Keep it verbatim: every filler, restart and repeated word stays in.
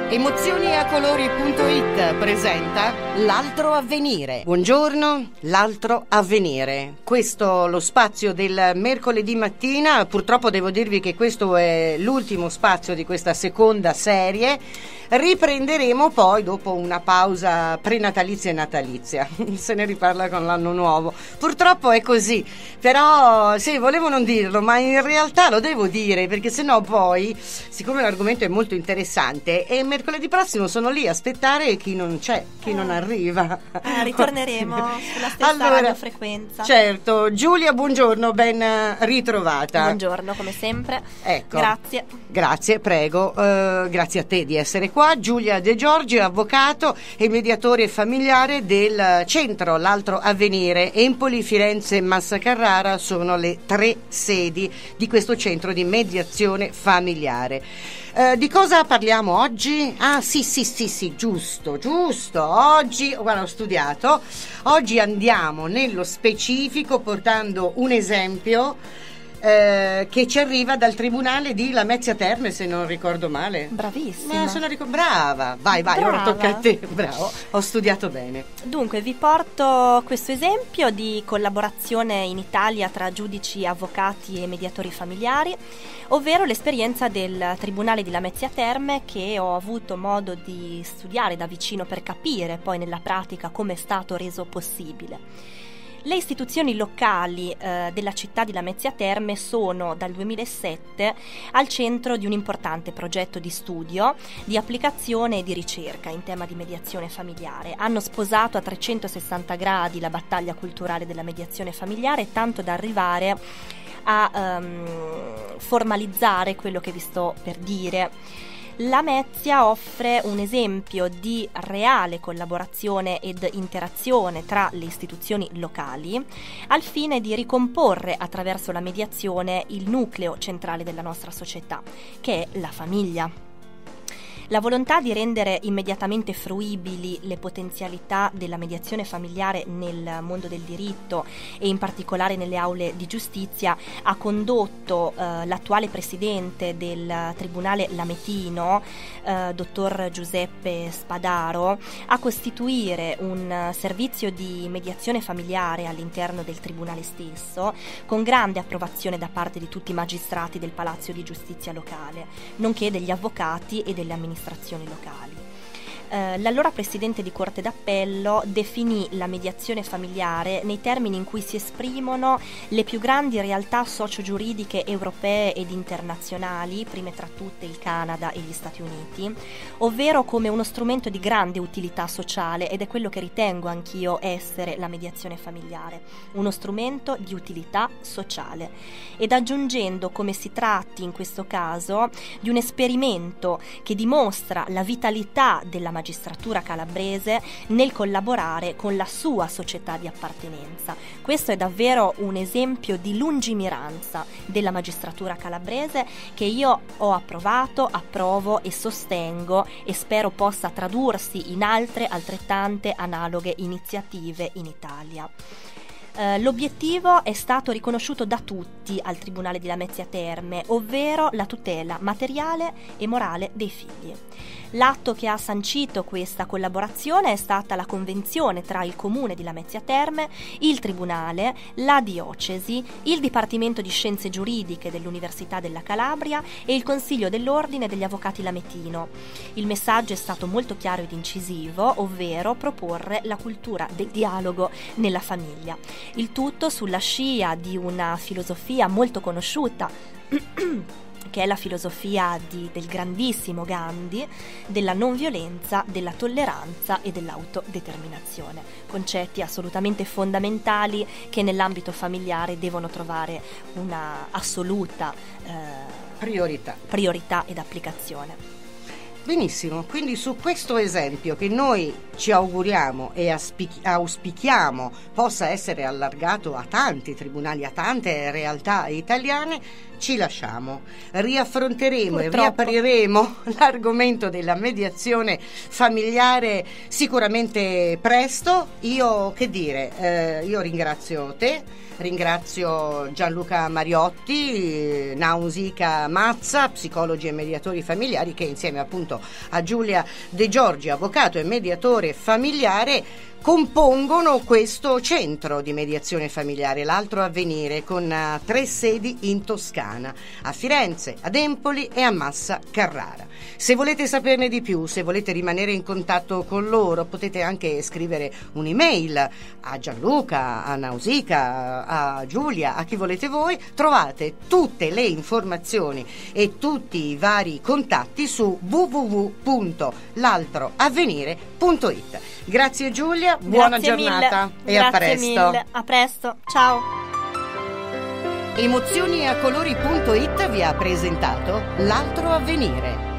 Emozioni a colori punto it presenta L'altro avvenire. Buongiorno, L'altro avvenire. Questo lo spazio del mercoledì mattina. Purtroppo devo dirvi che questo è l'ultimo spazio di questa seconda serie. Riprenderemo poi dopo una pausa prenatalizia e natalizia. Se ne riparla con l'anno nuovo. Purtroppo è così. Però sì, volevo non dirlo, ma in realtà lo devo dire, perché sennò poi, siccome l'argomento è molto interessante, e mercoledì prossimo sono lì a aspettare chi non c'è, chi non arriva. Eh, ritorneremo sulla stessa allora, radiofrequenza. Certo. Giulia, buongiorno, ben ritrovata. Buongiorno, come sempre. Ecco. Grazie. Grazie, prego. Uh, grazie a te di essere qua. Giulia De Giorgi, avvocato e mediatore familiare del centro L'altro avvenire. Empoli, Firenze e Massa Carrara sono le tre sedi di questo centro di mediazione familiare. Uh, di cosa parliamo oggi? Ah sì sì sì sì, giusto, giusto. Oggi, guarda, ho studiato. Oggi andiamo nello specifico portando un esempio Eh, che ci arriva dal tribunale di Lamezia Terme, se non ricordo male. Bravissima. Ma sono ricor- brava. Vai, vai, Brava. ora tocca a te. Bravo, ho studiato bene. Dunque, vi porto questo esempio di collaborazione in Italia tra giudici, avvocati e mediatori familiari, ovvero l'esperienza del tribunale di Lamezia Terme, che ho avuto modo di studiare da vicino per capire poi nella pratica come è stato reso possibile. Le istituzioni locali eh, della città di Lamezia Terme sono dal duemilasette al centro di un importante progetto di studio, di applicazione e di ricerca in tema di mediazione familiare. Hanno sposato a trecentosessanta gradi la battaglia culturale della mediazione familiare, tanto da arrivare a um, formalizzare quello che vi sto per dire. Lamezia offre un esempio di reale collaborazione ed interazione tra le istituzioni locali al fine di ricomporre attraverso la mediazione il nucleo centrale della nostra società, che è la famiglia. La volontà di rendere immediatamente fruibili le potenzialità della mediazione familiare nel mondo del diritto e in particolare nelle aule di giustizia ha condotto eh, l'attuale presidente del Tribunale Lametino, eh, dottor Giuseppe Spadaro, a costituire un servizio di mediazione familiare all'interno del Tribunale stesso, con grande approvazione da parte di tutti i magistrati del Palazzo di Giustizia locale, nonché degli avvocati e delle amministrazioni locali. Eh, l'allora presidente di Corte d'Appello definì la mediazione familiare nei termini in cui si esprimono le più grandi realtà socio-giuridiche europee ed internazionali, prime tra tutte il Canada e gli Stati Uniti, ovvero come uno strumento di grande utilità sociale, ed è quello che ritengo anch'io essere la mediazione familiare, uno strumento di utilità sociale, ed aggiungendo come si tratti in questo caso di un esperimento che dimostra la vitalità della magistratura calabrese nel collaborare con la sua società di appartenenza. Questo è davvero un esempio di lungimiranza della magistratura calabrese che io ho approvato, approvo e sostengo, e spero possa tradursi in altre altrettante analoghe iniziative in Italia. Uh, l'obiettivo è stato riconosciuto da tutti al Tribunale di Lamezia Terme, ovvero la tutela materiale e morale dei figli. L'atto che ha sancito questa collaborazione è stata la convenzione tra il Comune di Lamezia Terme, il Tribunale, la Diocesi, il Dipartimento di Scienze Giuridiche dell'Università della Calabria e il Consiglio dell'Ordine degli Avvocati Lametino. Il messaggio è stato molto chiaro ed incisivo, ovvero proporre la cultura del dialogo nella famiglia. Il tutto sulla scia di una filosofia molto conosciuta che è la filosofia di, del grandissimo Gandhi, della non violenza, della tolleranza e dell'autodeterminazione, concetti assolutamente fondamentali che nell'ambito familiare devono trovare una assoluta eh, priorità. priorità ed applicazione. Benissimo, quindi su questo esempio che noi ci auguriamo e auspichi- auspichiamo possa essere allargato a tanti tribunali, a tante realtà italiane, ci lasciamo. Riaffronteremo Purtroppo. e riapriremo l'argomento della mediazione familiare sicuramente presto. Io che dire, eh, io ringrazio te. ringrazio Gianluca Mariotti, Nausicaa Mazza, psicologi e mediatori familiari, che insieme appunto a Giulia De Giorgi, avvocato e mediatore familiare, compongono questo centro di mediazione familiare, l'Altro Avvenire, con uh, tre sedi in Toscana, a Firenze, ad Empoli e a Massa Carrara. Se volete saperne di più, se volete rimanere in contatto con loro, potete anche scrivere un'email a Gianluca, a Nausicaa, a Giulia, a chi volete voi. Trovate tutte le informazioni e tutti i vari contatti su w w w punto l'altroavvenire punto i t. Grazie Giulia, buona Grazie giornata mille. e Grazie a presto. Mille. A presto, ciao. Emozioni a colori punto i t vi ha presentato L'Altro Avvenire.